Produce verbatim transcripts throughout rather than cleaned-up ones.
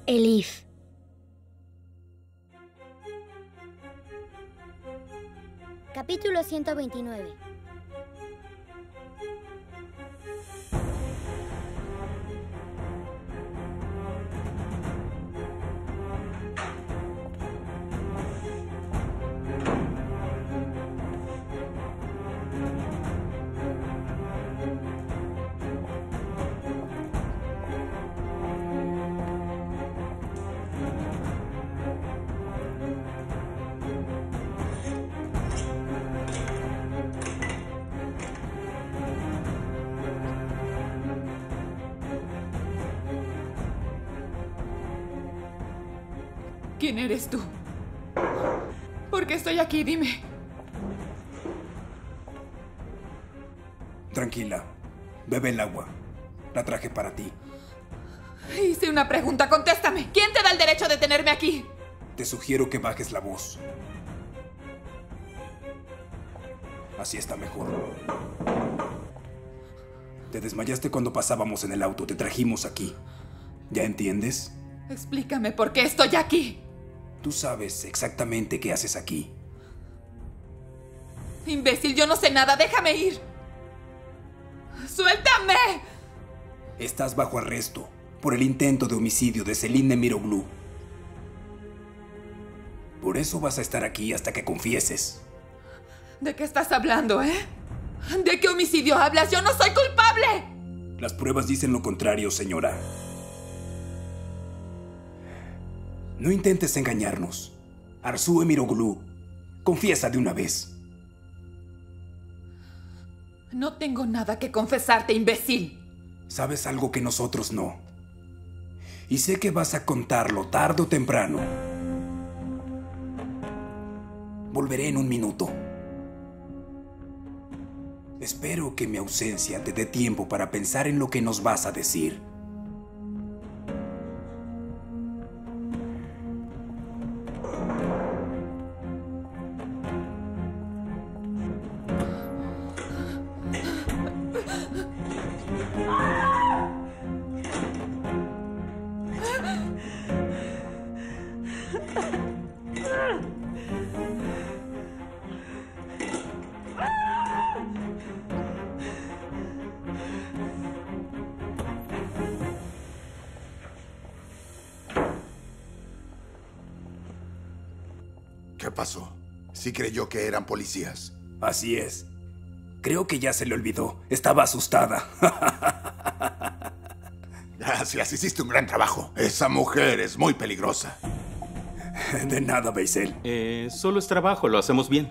Elif. Capítulo ciento veintinueve. ¿Quién eres tú? ¿Por qué estoy aquí? Dime. Tranquila. Bebe el agua. La traje para ti. Hice una pregunta. Contéstame. ¿Quién te da el derecho de tenerme aquí? Te sugiero que bajes la voz. Así está mejor. Te desmayaste cuando pasábamos en el auto. Te trajimos aquí. ¿Ya entiendes? Explícame por qué estoy aquí. Tú sabes exactamente qué haces aquí. Imbécil, yo no sé nada. Déjame ir. ¡Suéltame! Estás bajo arresto por el intento de homicidio de Selim Nemiroglu. Por eso vas a estar aquí hasta que confieses. ¿De qué estás hablando, eh? ¿De qué homicidio hablas? ¡Yo no soy culpable! Las pruebas dicen lo contrario, señora. No intentes engañarnos. Arzu Emiroglu, confiesa de una vez. No tengo nada que confesarte, imbécil. Sabes algo que nosotros no. Y sé que vas a contarlo tarde o temprano. Volveré en un minuto. Espero que mi ausencia te dé tiempo para pensar en lo que nos vas a decir. ¿Qué pasó? Sí creyó que eran policías. Así es. Creo que ya se le olvidó. Estaba asustada. Gracias, hiciste un gran trabajo. Esa mujer es muy peligrosa. De nada, Beisel. Eh, solo es trabajo, lo hacemos bien.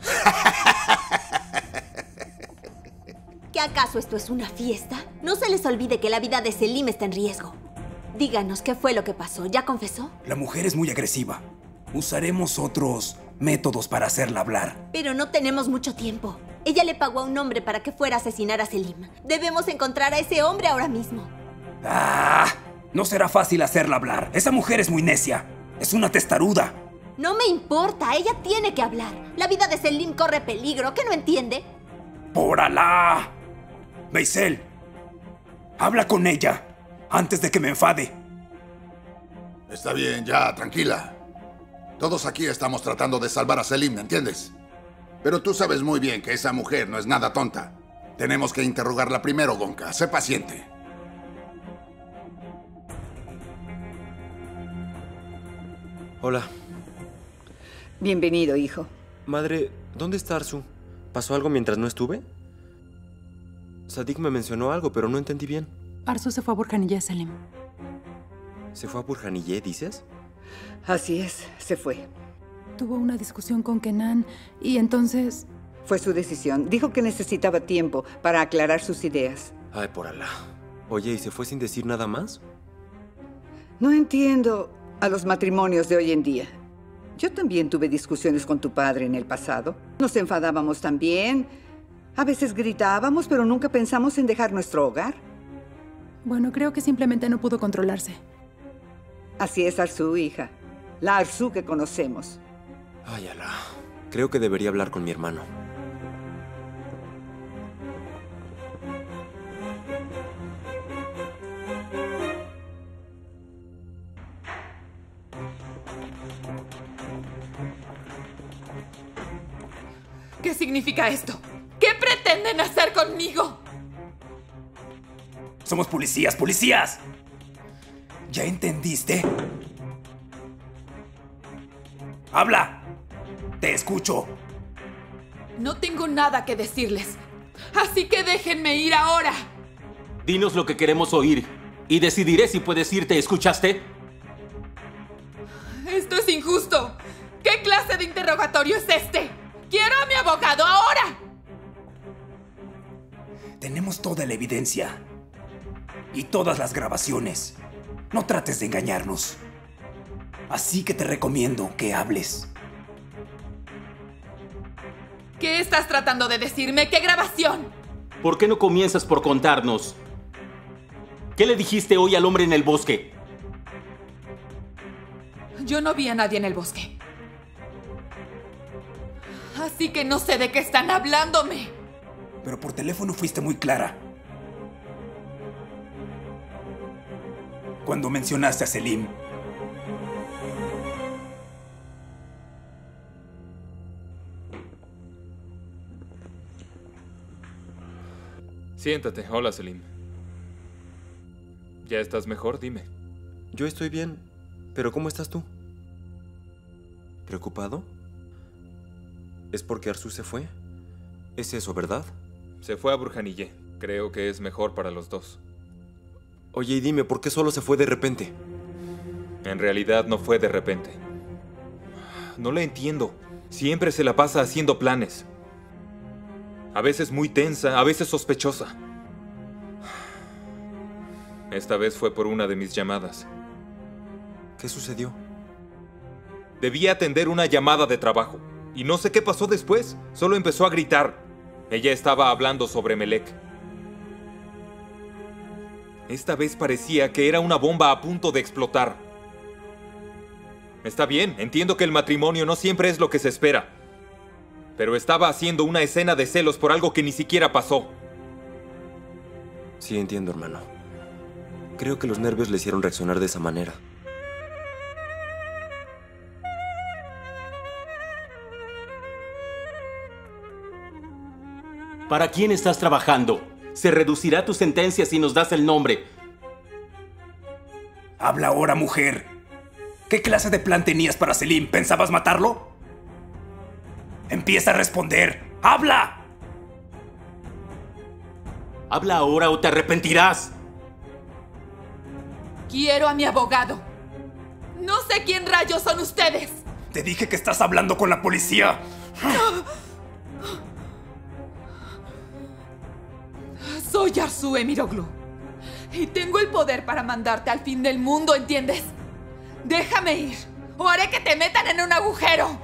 ¿Qué acaso esto es una fiesta? No se les olvide que la vida de Selim está en riesgo. Díganos, ¿qué fue lo que pasó? ¿Ya confesó? La mujer es muy agresiva. Usaremos otros métodos para hacerla hablar. Pero no tenemos mucho tiempo. Ella le pagó a un hombre para que fuera a asesinar a Selim. Debemos encontrar a ese hombre ahora mismo. ¡Ah! No será fácil hacerla hablar. Esa mujer es muy necia. Es una testaruda. No me importa. Ella tiene que hablar. La vida de Selim corre peligro. ¿Qué no entiende? ¡Por Alá! Beisel, habla con ella antes de que me enfade. Está bien, ya, tranquila. Todos aquí estamos tratando de salvar a Selim, ¿me entiendes? Pero tú sabes muy bien que esa mujer no es nada tonta. Tenemos que interrogarla primero, Gonka. Sé paciente. Hola. Bienvenido, hijo. Madre, ¿dónde está Arzu? ¿Pasó algo mientras no estuve? Sadik me mencionó algo, pero no entendí bien. Arzu se fue a Burhaniyeh, Selim. ¿Se fue a Burhaniyeh, dices? Así es, se fue. Tuvo una discusión con Kenan y entonces... Fue su decisión. Dijo que necesitaba tiempo para aclarar sus ideas. Ay, por Alá. Oye, ¿y se fue sin decir nada más? No entiendo a los matrimonios de hoy en día. Yo también tuve discusiones con tu padre en el pasado. Nos enfadábamos también. A veces gritábamos, pero nunca pensamos en dejar nuestro hogar. Bueno, creo que simplemente no pudo controlarse. Así es Arzu, hija. La Arzu que conocemos. Ay, Alá. Creo que debería hablar con mi hermano. ¿Qué significa esto? ¿Qué pretenden hacer conmigo? Somos policías, policías. ¿Ya entendiste? ¡Habla! Te escucho. No tengo nada que decirles. Así que déjenme ir ahora. Dinos lo que queremos oír y decidiré si puedes irte, ¿escuchaste? Esto es injusto. ¿Qué clase de interrogatorio es este? ¡Quiero a mi abogado ahora! Tenemos toda la evidencia. Y todas las grabaciones. No trates de engañarnos. Así que te recomiendo que hables. ¿Qué estás tratando de decirme? ¿Qué grabación? ¿Por qué no comienzas por contarnos? ¿Qué le dijiste hoy al hombre en el bosque? Yo no vi a nadie en el bosque. Así que no sé de qué están hablándome. Pero por teléfono fuiste muy clara. Cuando mencionaste a Selim. Siéntate. Hola, Selim. ¿Ya estás mejor? Dime. Yo estoy bien, pero ¿cómo estás tú? ¿Preocupado? ¿Es porque Arzu se fue? ¿Es eso, verdad? Se fue a Burhaniyeh. Creo que es mejor para los dos. Oye, y dime, ¿por qué solo se fue de repente? En realidad no fue de repente. No la entiendo. Siempre se la pasa haciendo planes. A veces muy tensa, a veces sospechosa. Esta vez fue por una de mis llamadas. ¿Qué sucedió? Debía atender una llamada de trabajo. Y no sé qué pasó después. Solo empezó a gritar. Ella estaba hablando sobre Melek. Esta vez parecía que era una bomba a punto de explotar. Está bien, entiendo que el matrimonio no siempre es lo que se espera. Pero estaba haciendo una escena de celos por algo que ni siquiera pasó. Sí, entiendo, hermano. Creo que los nervios le hicieron reaccionar de esa manera. ¿Para quién estás trabajando? Se reducirá tu sentencia si nos das el nombre. Habla ahora, mujer. ¿Qué clase de plan tenías para Selim? ¿Pensabas matarlo? Empieza a responder. ¡Habla! Habla ahora o te arrepentirás. Quiero a mi abogado. No sé quién rayos son ustedes. Te dije que estás hablando con la policía. Soy Arzu Emiroglu. Y tengo el poder para mandarte al fin del mundo, ¿entiendes? Déjame ir, o haré que te metan en un agujero.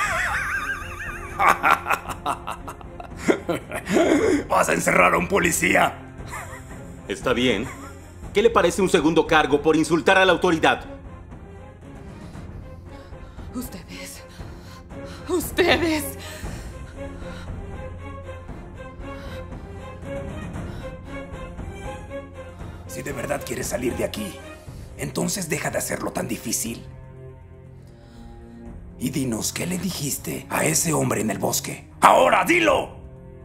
¿Vas a encerrar a un policía? Está bien. ¿Qué le parece un segundo cargo por insultar a la autoridad? Ustedes... Ustedes... Si de verdad quieres salir de aquí, entonces deja de hacerlo tan difícil. Y dinos, ¿qué le dijiste a ese hombre en el bosque? ¡Ahora, dilo!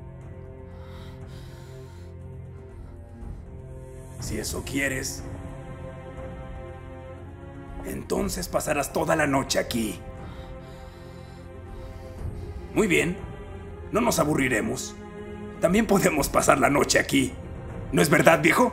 Si eso quieres, entonces pasarás toda la noche aquí. Muy bien, no nos aburriremos. También podemos pasar la noche aquí. ¿No es verdad, viejo?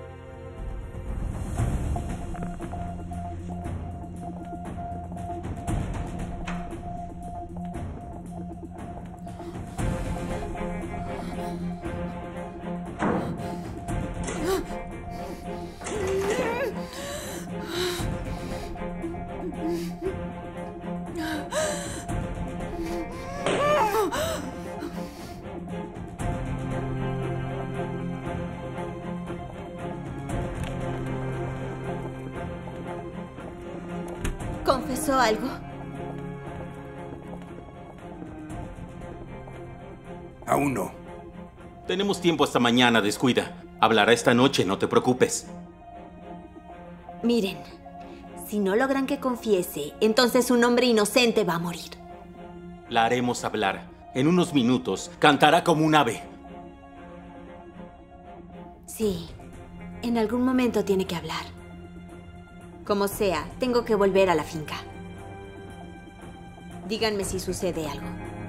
¿Confesó algo? Aún no. Tenemos tiempo hasta mañana, descuida. Hablará esta noche, no te preocupes. Miren, si no logran que confiese, entonces un hombre inocente va a morir. La haremos hablar. En unos minutos, cantará como un ave. Sí, en algún momento tiene que hablar. Como sea, tengo que volver a la finca. Díganme si sucede algo.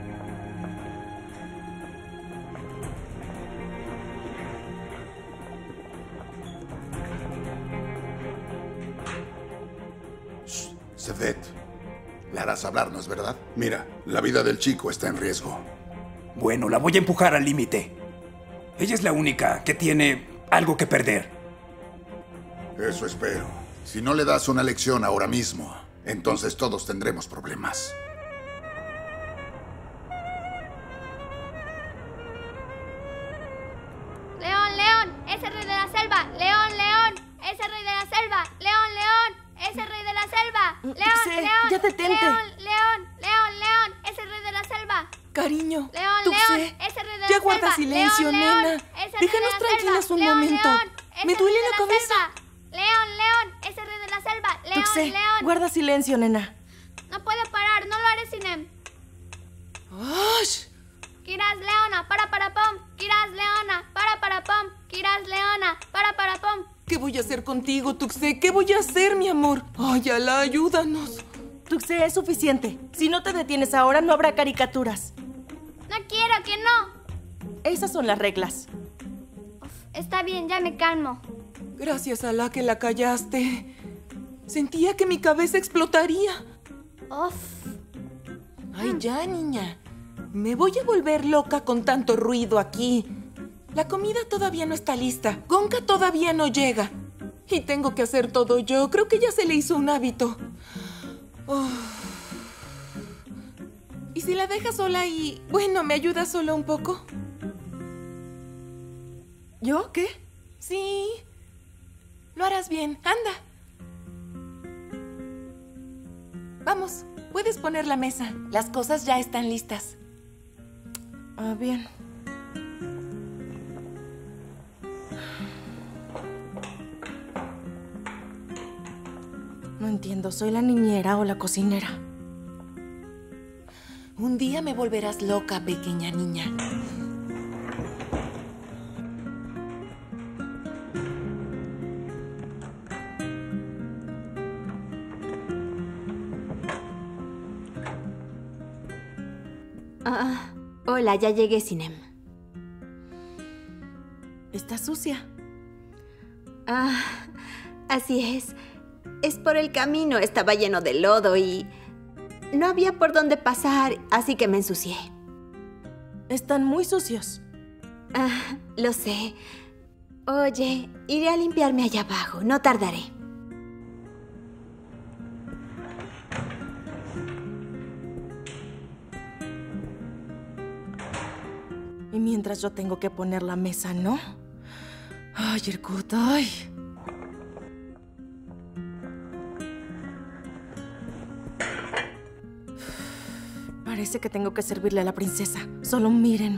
Sefet, la harás hablar, ¿no es verdad? Mira, la vida del chico está en riesgo. Bueno, la voy a empujar al límite. Ella es la única que tiene algo que perder. Eso espero. Si no le das una lección ahora mismo, entonces todos tendremos problemas. León, león, es el rey de la selva. León, león, es el rey de la selva. León, león, es el rey de la selva. León, Tuxé, león, ya detente. León, león, león, león, es el rey de la selva. Cariño, León, Tuxé, león, es el rey de la ya selva. guarda silencio, León, nena. león, es el rey Déjanos de la tranquilas selva. un León, momento. león, es Me el duele rey de la cabeza. selva. León, león, es el rey de la selva. León, Tuxé, león. guarda silencio, nena. No puedo parar, no lo haré sin él. ¡Ash! Kiras leona, para para pom. Kiras leona, para para pom. Kiras leona, para para pom. ¿Qué voy a hacer contigo, Tuxé? ¿Qué voy a hacer, mi amor? Ay, Alá, ayúdanos. Tuxé, es suficiente. Si no te detienes ahora, no habrá caricaturas. No quiero que no. Esas son las reglas. Está bien, ya me calmo. Gracias, Alá, que la callaste. Sentía que mi cabeza explotaría. Uf. Ay, ya, niña. Me voy a volver loca con tanto ruido aquí. La comida todavía no está lista. Gonka todavía no llega. Y tengo que hacer todo yo. Creo que ya se le hizo un hábito. Oh. ¿Y si la dejas sola y... bueno, me ayudas solo un poco? ¿Yo? ¿Qué? Sí. Lo harás bien. Anda. Vamos, puedes poner la mesa. Las cosas ya están listas. Ah, bien. No entiendo, ¿soy la niñera o la cocinera? Un día me volverás loca, pequeña niña. Ah, hola, ya llegué, Sinem. Está sucia. Ah, así es. Es por el camino, estaba lleno de lodo y... no había por dónde pasar, así que me ensucié. Están muy sucios. Ah, lo sé. Oye, iré a limpiarme allá abajo, no tardaré. Y mientras yo tengo que poner la mesa, ¿no? Ay, Irkut, ay. Parece que tengo que servirle a la princesa. Solo mírenme.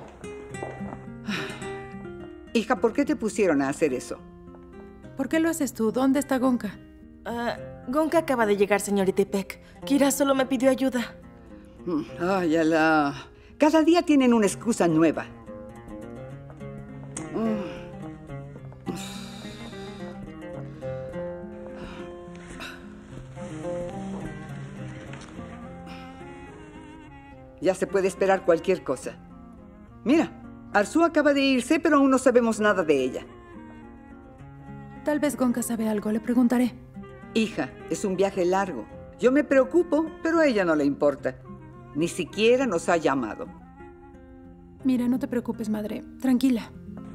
Hija, ¿por qué te pusieron a hacer eso? ¿Por qué lo haces tú? ¿Dónde está Gonka? Uh, Gonka acaba de llegar, señorita Ipek. Kira solo me pidió ayuda. Ay, Alá. Cada día tienen una excusa nueva. Ya se puede esperar cualquier cosa. Mira, Arzu acaba de irse, pero aún no sabemos nada de ella. Tal vez Gonka sabe algo, le preguntaré. Hija, es un viaje largo. Yo me preocupo, pero a ella no le importa. Ni siquiera nos ha llamado. Mira, no te preocupes, madre. Tranquila.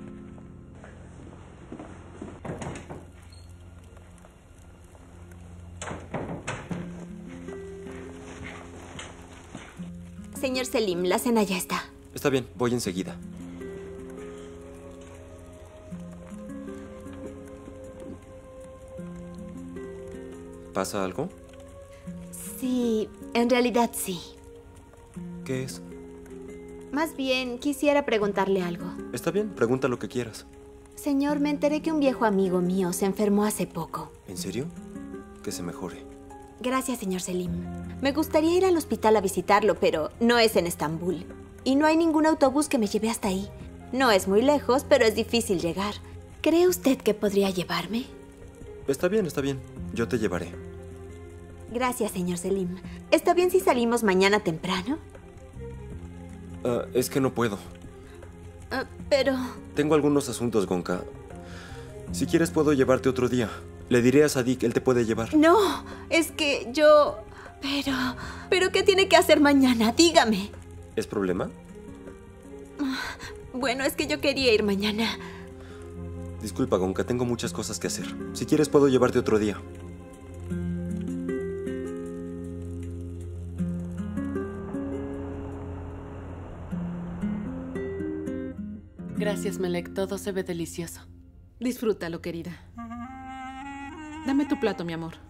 Señor Selim, la cena ya está. Está bien, voy enseguida. ¿Pasa algo? Sí, en realidad sí. ¿Qué es? Más bien, quisiera preguntarle algo. Está bien, pregunta lo que quieras. Señor, me enteré que un viejo amigo mío se enfermó hace poco. ¿En serio? Que se mejore. Gracias, señor Selim. Me gustaría ir al hospital a visitarlo, pero no es en Estambul. Y no hay ningún autobús que me lleve hasta ahí. No es muy lejos, pero es difícil llegar. ¿Cree usted que podría llevarme? Está bien, está bien. Yo te llevaré. Gracias, señor Selim. ¿Está bien si salimos mañana temprano? Uh, es que no puedo. Uh, pero... Tengo algunos asuntos, Gonka. Si quieres, puedo llevarte otro día. Le diré a Sadik, él te puede llevar. No, es que yo... Pero... ¿Pero qué tiene que hacer mañana? Dígame. ¿Es problema? Bueno, es que yo quería ir mañana. Disculpa, Gonka, tengo muchas cosas que hacer. Si quieres, puedo llevarte otro día. Gracias, Melek. Todo se ve delicioso. Disfrútalo, querida. Dame tu plato, mi amor.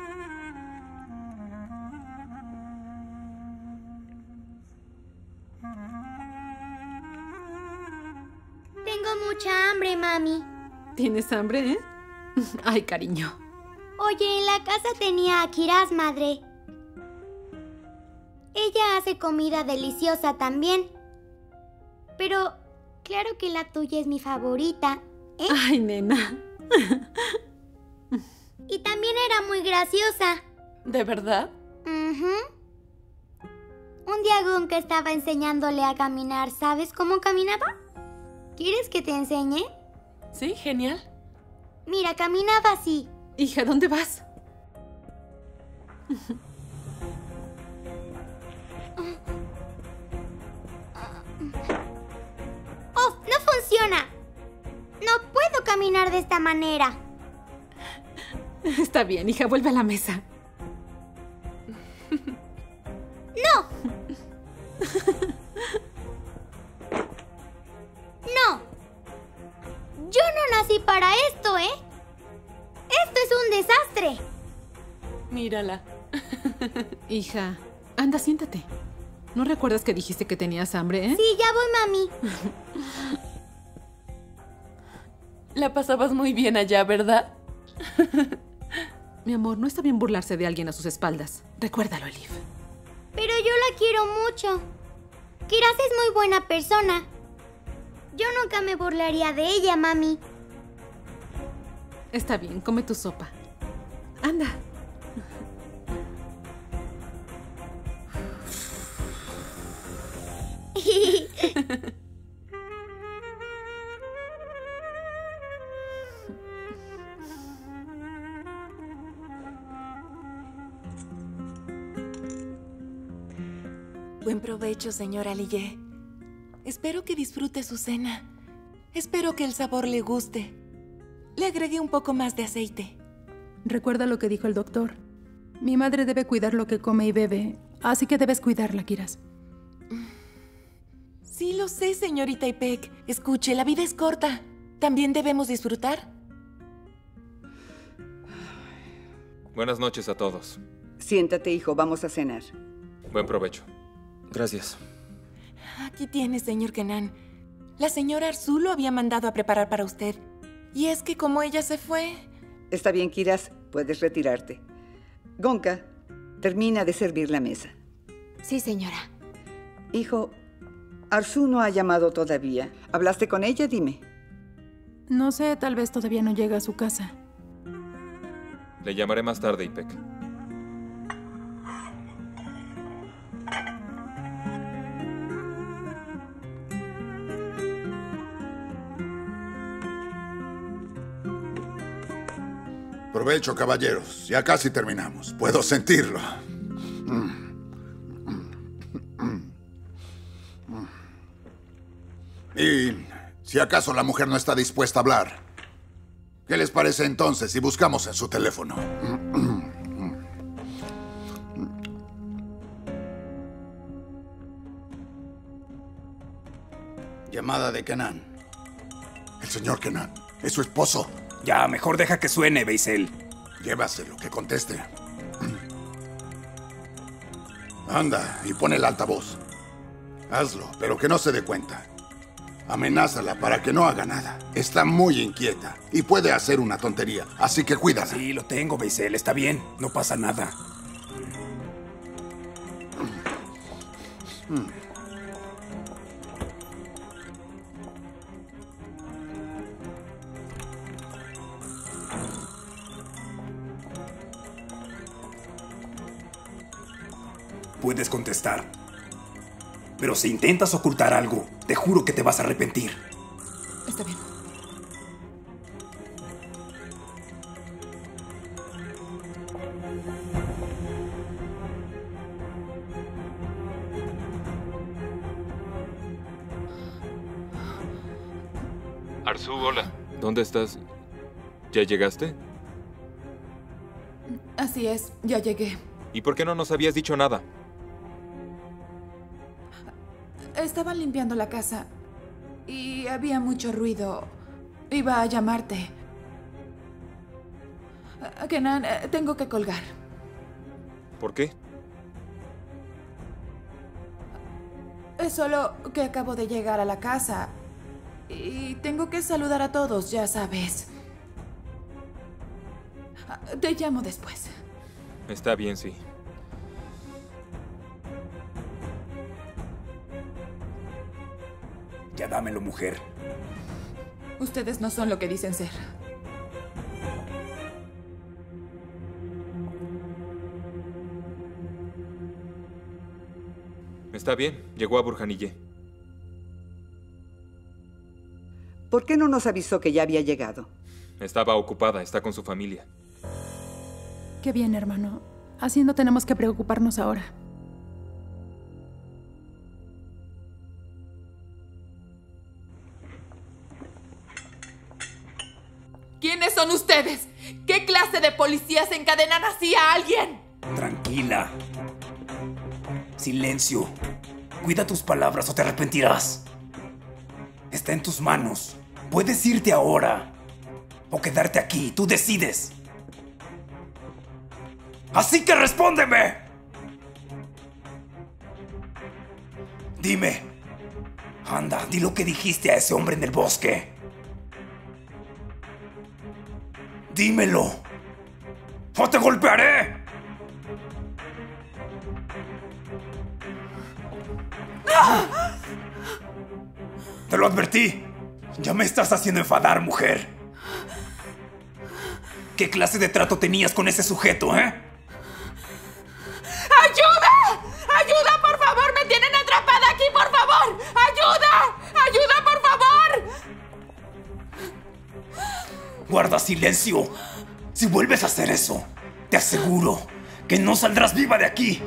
Tengo mucha hambre, mami. ¿Tienes hambre, eh? Ay, cariño. Oye, en la casa tenía a Kiraz, madre. Ella hace comida deliciosa también. Pero claro que la tuya es mi favorita, ¿eh? Ay, nena. Y también era muy graciosa. ¿De verdad? Uh-huh. Un día Gonka estaba enseñándole a caminar. ¿Sabes cómo caminaba? ¿Quieres que te enseñe? Sí, genial. Mira, caminaba así. Hija, ¿dónde vas? ¡Oh, no funciona! No puedo caminar de esta manera. Está bien, hija, vuelve a la mesa. ¡No! ¡No! Yo no nací para esto, ¿eh? ¡Esto es un desastre! Mírala. Hija, anda, siéntate. ¿No recuerdas que dijiste que tenías hambre, eh? Sí, ya voy, mami. La pasabas muy bien allá, ¿verdad? Mi amor, no está bien burlarse de alguien a sus espaldas. Recuérdalo, Elif. Pero yo la quiero mucho. Kiraz es muy buena persona. Yo nunca me burlaría de ella, mami. Está bien, come tu sopa. Anda. Buen provecho, señora Aliye. Espero que disfrute su cena. Espero que el sabor le guste. Le agregué un poco más de aceite. Recuerda lo que dijo el doctor. Mi madre debe cuidar lo que come y bebe, así que debes cuidarla, Kiraz. Sí, lo sé, señorita Ipek. Escuche, la vida es corta. También debemos disfrutar. Buenas noches a todos. Siéntate, hijo, vamos a cenar. Buen provecho. Gracias. Aquí tiene, señor Kenan. La señora Arzu lo había mandado a preparar para usted. Y es que como ella se fue... Está bien, Kiraz. Puedes retirarte. Gonka, termina de servir la mesa. Sí, señora. Hijo, Arzu no ha llamado todavía. ¿Hablaste con ella? Dime. No sé, tal vez todavía no llega a su casa. Le llamaré más tarde, Ipek. Provecho, caballeros. Ya casi terminamos. Puedo sentirlo. Y si acaso la mujer no está dispuesta a hablar, ¿qué les parece entonces si buscamos en su teléfono? Llamada de Kenan. El señor Kenan. ¿Es su esposo? Ya, mejor deja que suene, Beisel. Llévaselo, que conteste. Anda, y pon el altavoz. Hazlo, pero que no se dé cuenta. Amenázala para que no haga nada. Está muy inquieta y puede hacer una tontería, así que cuídala. Sí, lo tengo, Beisel. Está bien. No pasa nada. Hmm. Puedes contestar. Pero si intentas ocultar algo, te juro que te vas a arrepentir. Está bien. Arzu, hola. ¿Dónde estás? ¿Ya llegaste? Así es, ya llegué. ¿Y por qué no nos habías dicho nada? Estaban limpiando la casa y había mucho ruido. Iba a llamarte. Kenan, tengo que colgar. ¿Por qué? Es solo que acabo de llegar a la casa y tengo que saludar a todos, ya sabes. Te llamo después. Está bien, sí. Ya dámelo, mujer. Ustedes no son lo que dicen ser. Está bien, llegó a Burhaniyeh. ¿Por qué no nos avisó que ya había llegado? Estaba ocupada, está con su familia. Qué bien, hermano. Así no tenemos que preocuparnos ahora. ¿Quiénes son ustedes? ¿Qué clase de policías encadenan así a alguien? Tranquila. Silencio. Cuida tus palabras o te arrepentirás. Está en tus manos. Puedes irte ahora o quedarte aquí. Tú decides. Así que respóndeme. Dime. Anda, di lo que dijiste a ese hombre en el bosque. Dímelo. ¡O te golpearé! Te lo advertí. Ya me estás haciendo enfadar, mujer. ¿Qué clase de trato tenías con ese sujeto, eh? ¡Ayuda! ¡Ayuda, por favor! ¡Me tienen atrapada aquí, por favor! ¡Ayuda! ¡Ayuda, por favor! Guarda silencio. Si vuelves a hacer eso, te aseguro que no saldrás viva de aquí.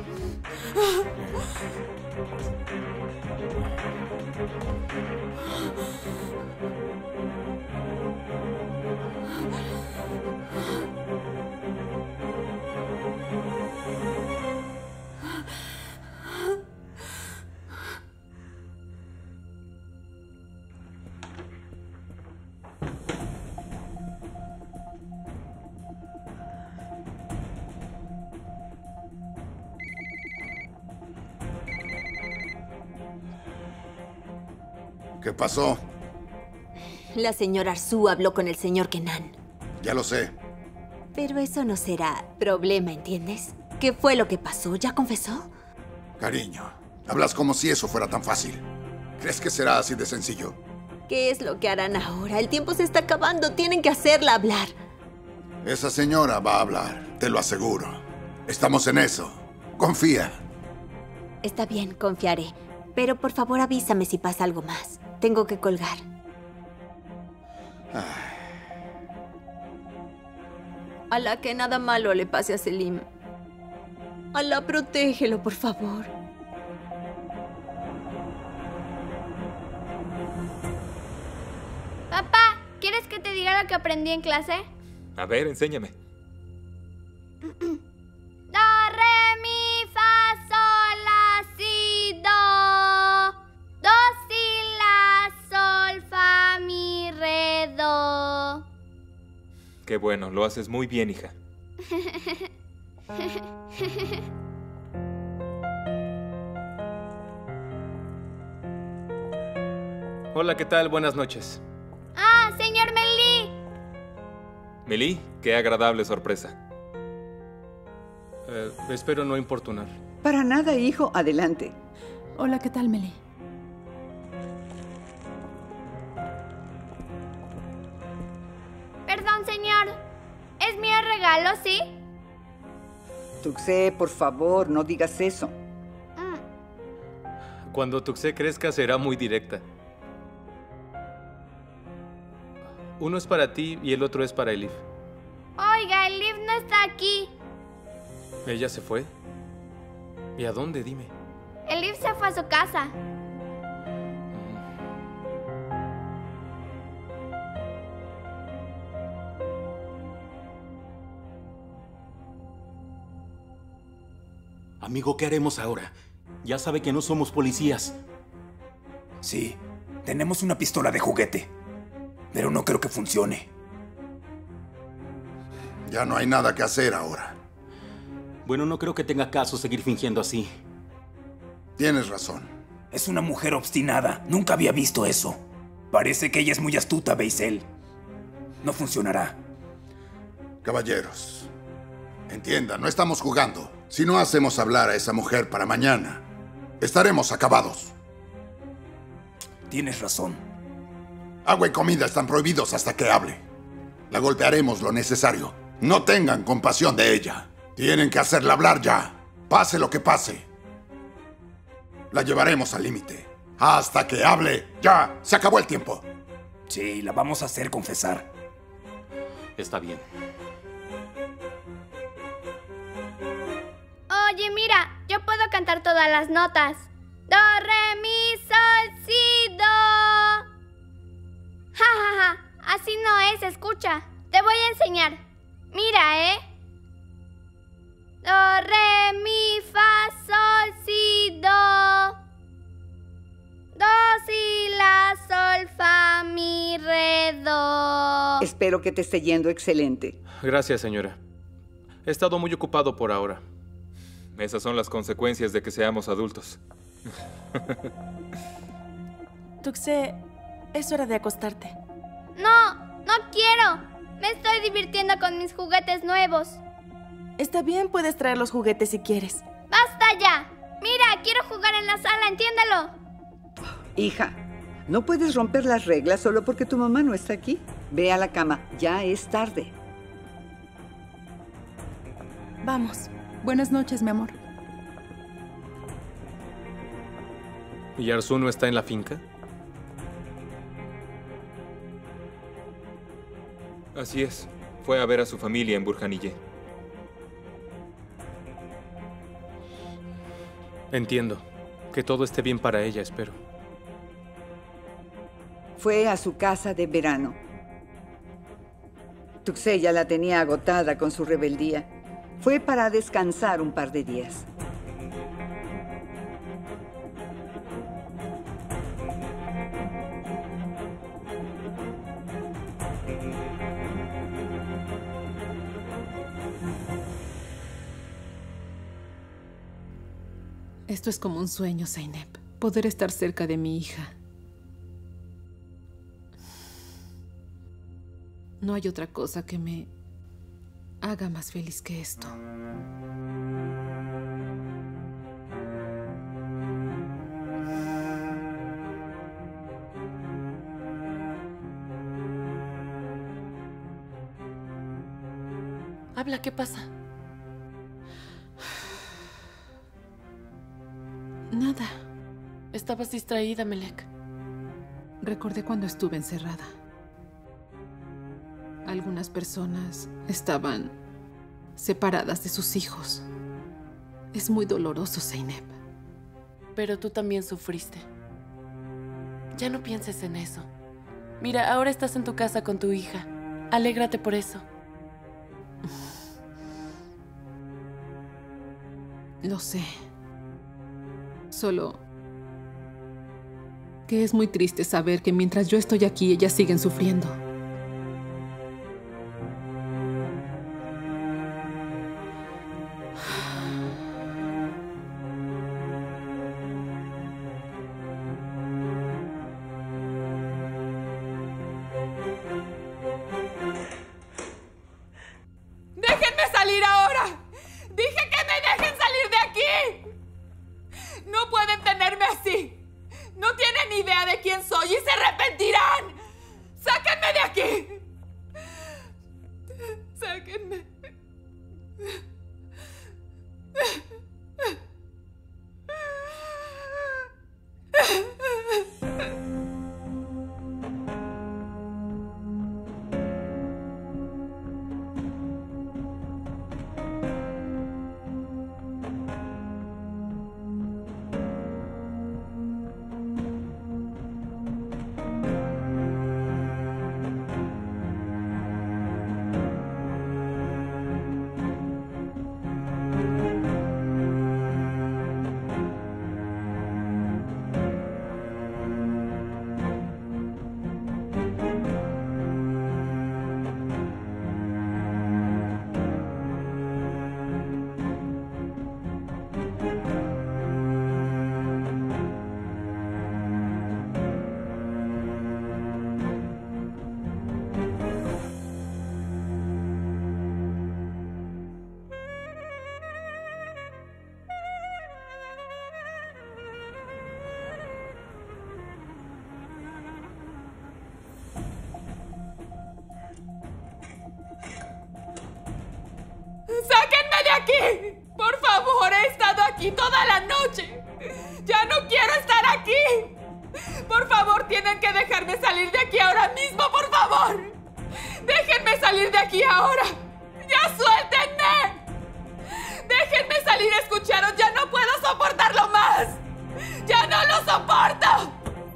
¿Qué pasó? La señora Arzu habló con el señor Kenan. Ya lo sé. Pero eso no será problema, ¿entiendes? ¿Qué fue lo que pasó? ¿Ya confesó? Cariño, hablas como si eso fuera tan fácil. ¿Crees que será así de sencillo? ¿Qué es lo que harán ahora? El tiempo se está acabando. Tienen que hacerla hablar. Esa señora va a hablar, te lo aseguro. Estamos en eso. Confía. Está bien, confiaré. Pero por favor avísame si pasa algo más. Tengo que colgar. Alá, que nada malo le pase a Selim. Alá, protégelo, por favor. Papá, ¿quieres que te diga lo que aprendí en clase? A ver, enséñame. Do, re, mi, fa, sol, la, si, do. Do, si, la, sol, fa, mi, re, do. Qué bueno, lo haces muy bien, hija. Hola, ¿qué tal? Buenas noches. Ah, señor Melí. Melí, qué agradable sorpresa. Eh, espero no importunar. Para nada, hijo. Adelante. Hola, ¿qué tal, Meli? Perdón, señor. ¿Es mío el regalo, sí? Tuxé, por favor, no digas eso. Cuando Tuxé crezca será muy directa. Uno es para ti y el otro es para Elif. Oiga, Elif no está aquí. ¿Ella se fue? ¿Y a dónde? Dime. Elif se fue a su casa. Amigo, ¿qué haremos ahora? Ya sabe que no somos policías. Sí, tenemos una pistola de juguete, pero no creo que funcione. Ya no hay nada que hacer ahora. Bueno, no creo que tenga caso seguir fingiendo así. Tienes razón. Es una mujer obstinada. Nunca había visto eso. Parece que ella es muy astuta, Beisel. No funcionará. Caballeros, entiendan, no estamos jugando. Si no hacemos hablar a esa mujer para mañana, estaremos acabados. Tienes razón. Agua y comida están prohibidos hasta que hable. La golpearemos lo necesario. No tengan compasión de ella. Tienen que hacerla hablar ya. Pase lo que pase. La llevaremos al límite. Hasta que hable. Ya. Se acabó el tiempo. Sí, la vamos a hacer confesar. Está bien. Oye, mira, yo puedo cantar todas las notas. Do, re, mi, sol, si, do. Ja, ja, ja. Así no es, escucha. Te voy a enseñar. Mira, ¿eh? Do, re, mi, fa, sol, si, do. Do, si, la, sol, fa, mi, re, do. Espero que te esté yendo excelente. Gracias, señora. He estado muy ocupado por ahora. Esas son las consecuencias de que seamos adultos. Tuxé, es hora de acostarte. No, no quiero. Me estoy divirtiendo con mis juguetes nuevos. Está bien, puedes traer los juguetes si quieres. ¡Basta ya! Mira, quiero jugar en la sala, entiéndelo. Hija, no puedes romper las reglas solo porque tu mamá no está aquí. Ve a la cama, ya es tarde. Vamos. Buenas noches, mi amor. ¿Y Arzu no está en la finca? Así es. Fue a ver a su familia en Burjanille. Entiendo. Que todo esté bien para ella, espero. Fue a su casa de verano. Tuxé ya la tenía agotada con su rebeldía. Fue para descansar un par de días. Esto es como un sueño, Zeynep. Poder estar cerca de mi hija. No hay otra cosa que me haga más feliz que esto. Habla, ¿qué pasa? Nada. Estabas distraída, Melek. Recordé cuando estuve encerrada. Algunas personas estaban separadas de sus hijos. Es muy doloroso, Zeynep. Pero tú también sufriste. Ya no pienses en eso. Mira, ahora estás en tu casa con tu hija. Alégrate por eso. Lo sé. Solo que es muy triste saber que mientras yo estoy aquí, ellas siguen sufriendo. ¡Déjenme salir ahora! ¡Dije que me dejen salir de aquí! ¡No pueden tenerme así! de aquí! Por favor, he estado aquí toda la noche. ¡Ya no quiero estar aquí! Por favor, tienen que dejarme salir de aquí ahora mismo, por favor. Déjenme salir de aquí ahora. ¡Ya suéltenme! Déjenme salir, ¿escucharon? ¡Ya no puedo soportarlo más! ¡Ya no lo soporto!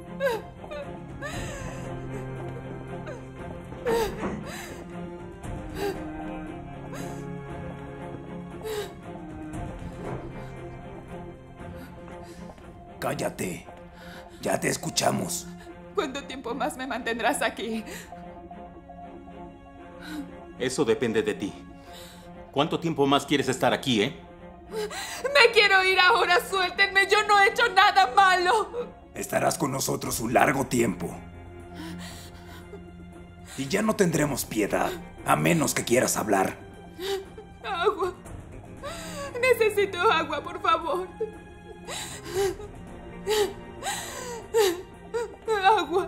Cállate. Ya te escuchamos. ¿Cuánto tiempo más me mantendrás aquí? Eso depende de ti. ¿Cuánto tiempo más quieres estar aquí, eh? ¡Me quiero ir ahora! ¡Suéltenme! ¡Yo no he hecho nada malo! Estarás con nosotros un largo tiempo. Y ya no tendremos piedad, a menos que quieras hablar. Agua. Necesito agua, por favor. Agua.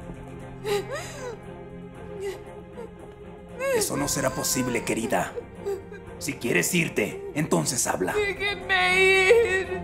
Eso no será posible, querida. Si quieres irte, entonces habla. ¡Déjenme ir!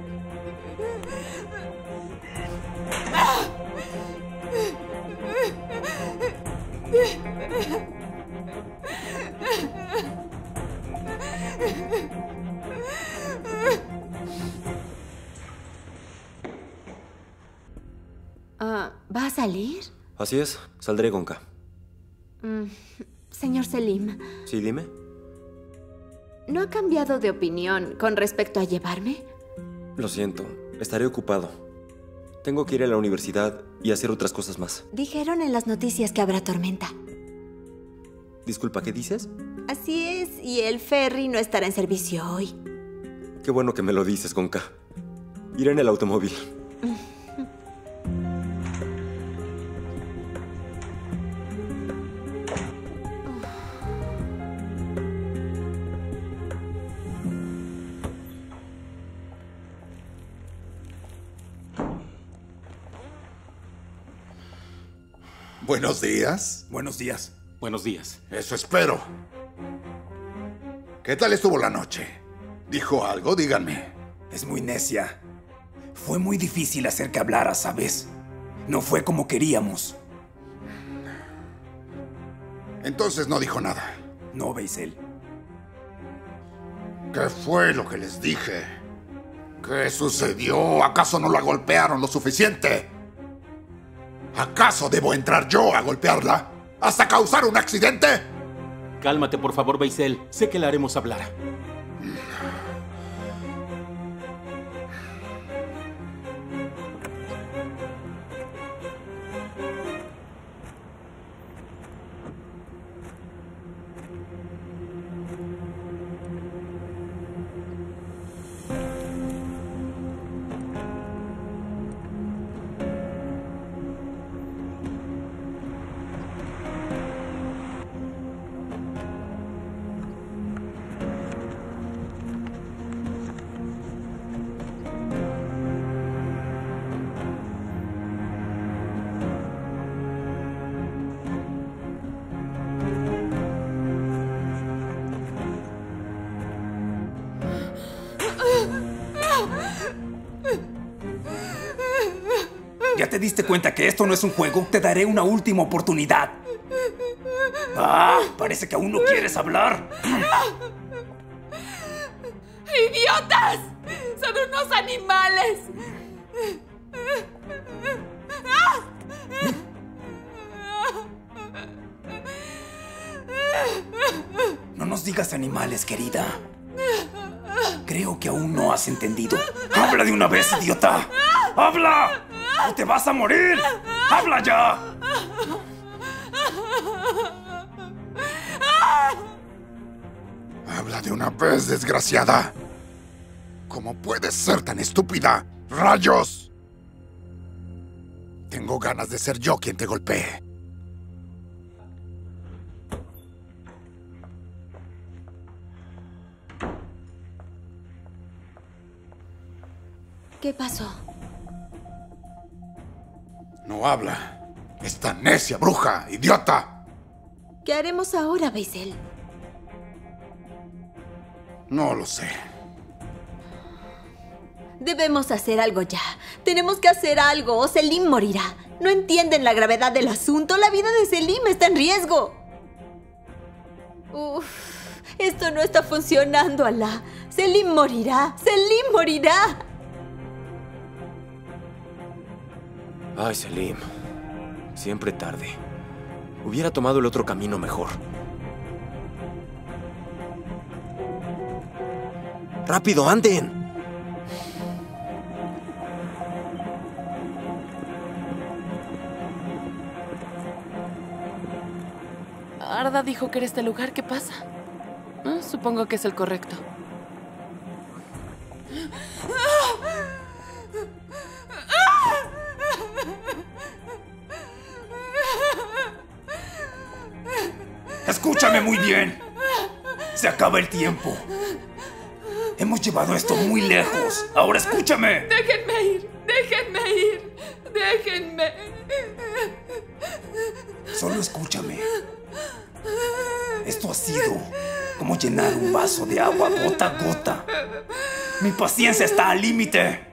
Uh, ¿Va a salir? Así es, saldré, Gonka. Mm, señor Selim. Sí, dime. ¿No ha cambiado de opinión con respecto a llevarme? Lo siento, estaré ocupado. Tengo que ir a la universidad y hacer otras cosas más. Dijeron en las noticias que habrá tormenta. Disculpa, ¿qué dices? Así es, y el ferry no estará en servicio hoy. Qué bueno que me lo dices, Gonka. Iré en el automóvil. Buenos días. Buenos días. Buenos días. Eso espero. ¿Qué tal estuvo la noche? ¿Dijo algo? Díganme. Es muy necia. Fue muy difícil hacer que hablara, ¿sabes? No fue como queríamos. Entonces no dijo nada. No, Beisel. ¿Qué fue lo que les dije? ¿Qué sucedió? ¿Acaso no la golpearon lo suficiente? ¿Acaso debo entrar yo a golpearla hasta causar un accidente? Cálmate, por favor, Beisel. Sé que la haremos hablar. ¿Ya te diste cuenta que esto no es un juego? Te daré una última oportunidad. ¡Ah! Parece que aún no quieres hablar. ¡Idiotas! ¡Son unos animales! No nos digas animales, querida. Creo que aún no has entendido. ¡Habla de una vez, idiota! ¡Habla! ¡O te vas a morir! ¡Habla ya! Habla de una vez, desgraciada. ¿Cómo puedes ser tan estúpida? ¡Rayos! Tengo ganas de ser yo quien te golpee. ¿Qué pasó? No habla. Esta necia bruja, idiota. ¿Qué haremos ahora, Beisel? No lo sé. Debemos hacer algo ya. Tenemos que hacer algo o Selim morirá. ¿No entienden la gravedad del asunto? La vida de Selim está en riesgo. Uf, esto no está funcionando, Alá. Selim morirá. Selim morirá. Ay, Selim. Siempre tarde. Hubiera tomado el otro camino mejor. ¡Rápido, anden! Arda dijo que era este lugar. ¿Qué pasa? Ah, supongo que es el correcto. Escúchame muy bien. Se acaba el tiempo. Hemos llevado esto muy lejos. Ahora escúchame. Déjenme ir. Déjenme ir. Déjenme. Solo escúchame. Esto ha sido como llenar un vaso de agua gota a gota. Mi paciencia está al límite.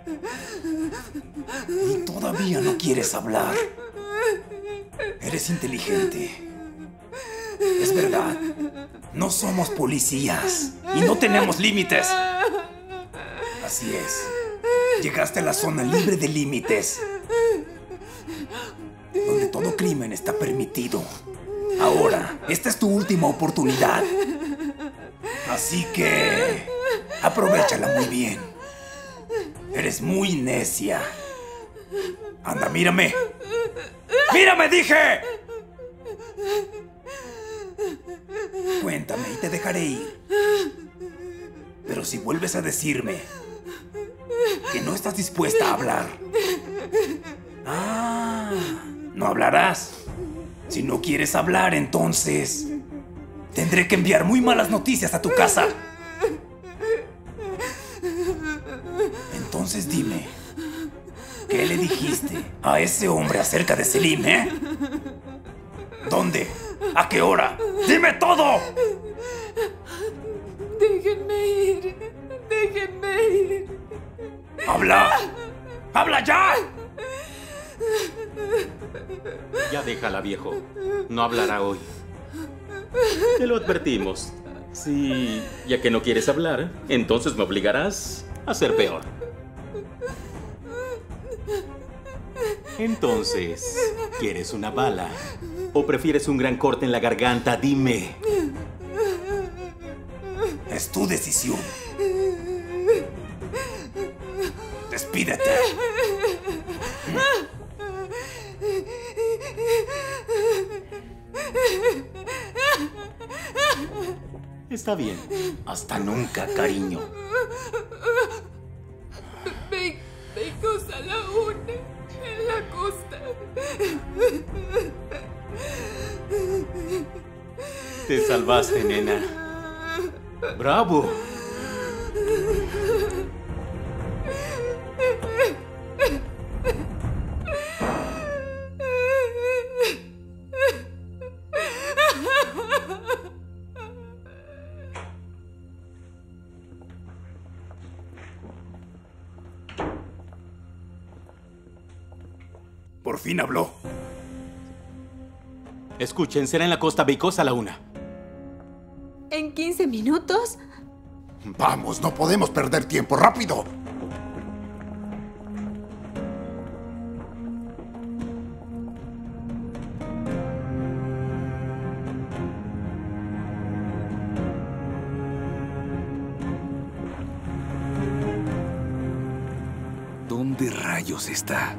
Y todavía no quieres hablar. Eres inteligente. Es verdad. No somos policías y no tenemos límites. Así es. Llegaste a la zona libre de límites, donde todo crimen está permitido. Ahora, esta es tu última oportunidad. Así que aprovéchala muy bien. Eres muy necia. Anda, mírame. ¡Mírame, dije! Cuéntame y te dejaré ir. Pero si vuelves a decirme que no estás dispuesta a hablar... Ah, no hablarás. Si no quieres hablar, entonces tendré que enviar muy malas noticias a tu casa. Entonces dime, ¿qué le dijiste a ese hombre acerca de Selim, eh? ¿Dónde? ¿A qué hora? ¡Dime todo! Déjenme ir. Déjenme ir. ¡Habla! ¡Habla ya! Ya déjala, viejo. No hablará hoy. Te lo advertimos. Sí, ya que no quieres hablar, entonces me obligarás a ser peor. Entonces, ¿quieres una bala? ¿O prefieres un gran corte en la garganta? Dime. Es tu decisión. Despídete. Está bien. Hasta nunca, cariño. Ven, vencos a la una en la costa. Te salvaste, nena. ¡Bravo! Por fin habló. Escuchen, será en la costa Beicosa a la una. ¿En quince minutos? Vamos, no podemos perder tiempo. ¡Rápido! ¿Dónde rayos está?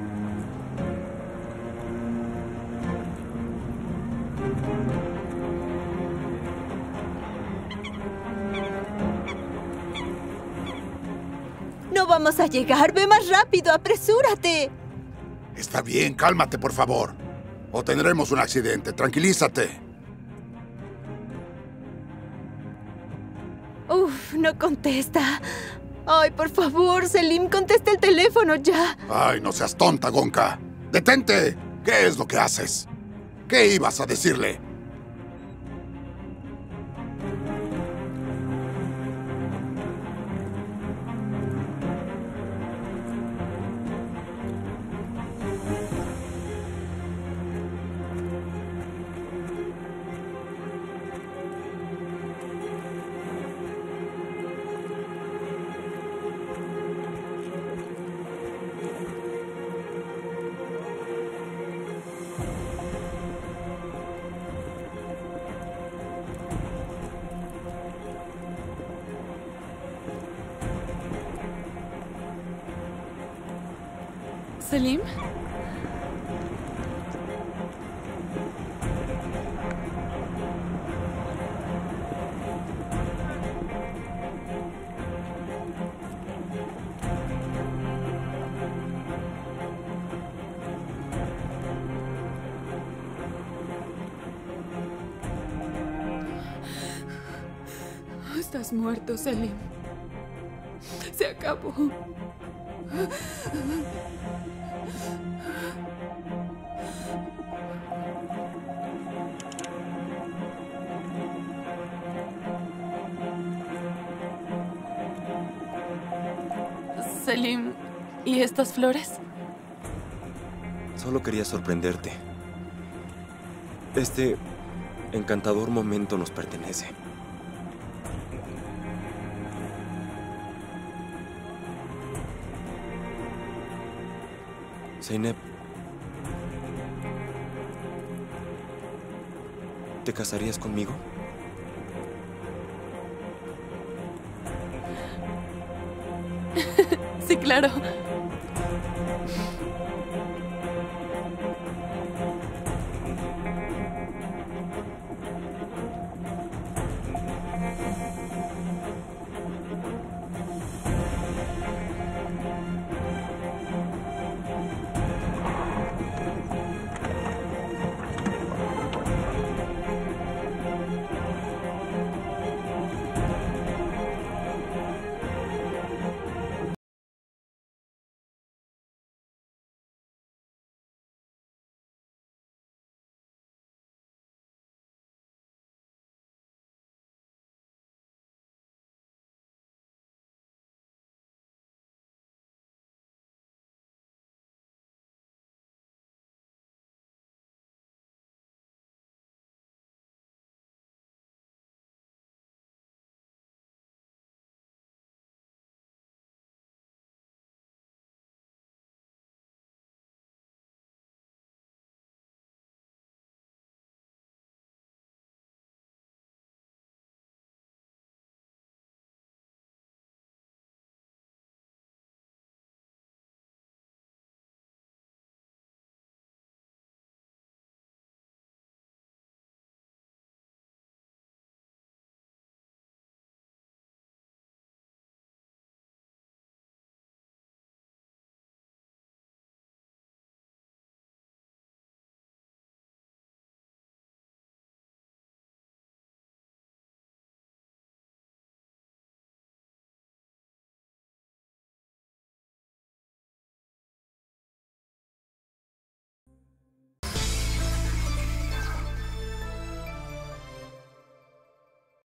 No vamos a llegar. Ve más rápido. Apresúrate. Está bien, cálmate, por favor. O tendremos un accidente. Tranquilízate. Uf, no contesta. Ay, por favor, Selim, contesta el teléfono ya. Ay, no seas tonta, Gonka. ¡Detente! ¿Qué es lo que haces? ¿Qué ibas a decirle? ¿Selim? Estás muerto, Selim. Se acabó. Selim, ¿y estas flores? Solo quería sorprenderte. Este encantador momento nos pertenece. Zeynep, ¿te casarías conmigo? Sí, claro.